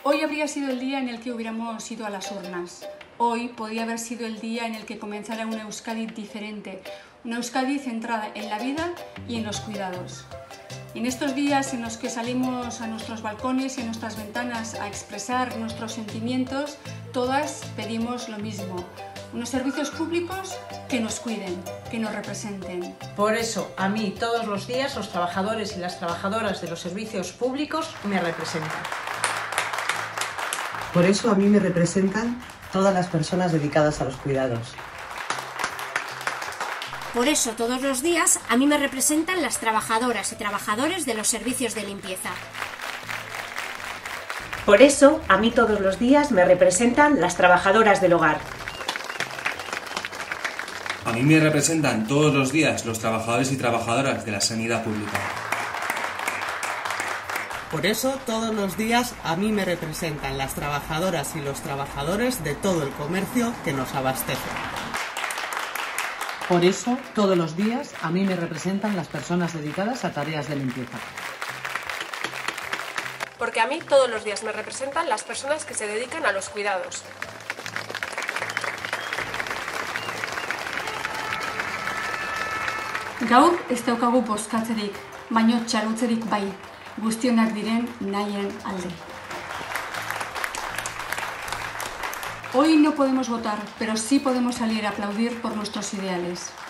Hoy habría sido el día en el que hubiéramos ido a las urnas. Hoy podía haber sido el día en el que comenzara una Euskadi diferente, una Euskadi centrada en la vida y en los cuidados. En estos días en los que salimos a nuestros balcones y a nuestras ventanas a expresar nuestros sentimientos, todas pedimos lo mismo: unos servicios públicos que nos cuiden, que nos representen. Por eso, a mí, todos los días, los trabajadores y las trabajadoras de los servicios públicos me representan. Por eso, a mí me representan todas las personas dedicadas a los cuidados. Por eso, todos los días, a mí me representan las trabajadoras y trabajadores de los servicios de limpieza. Por eso, a mí todos los días me representan las trabajadoras del hogar. A mí me representan todos los días los trabajadores y trabajadoras de la sanidad pública. Por eso, todos los días a mí me representan las trabajadoras y los trabajadores de todo el comercio que nos abastece. Por eso, todos los días a mí me representan las personas dedicadas a tareas de limpieza. Porque a mí todos los días me representan las personas que se dedican a los cuidados. Gaur ez daukagu bozkatzerik, baino txalotzerik bai, guztionak diren nahien alde. Hoy no podemos votar, pero sí podemos salir a aplaudir por nuestros ideales.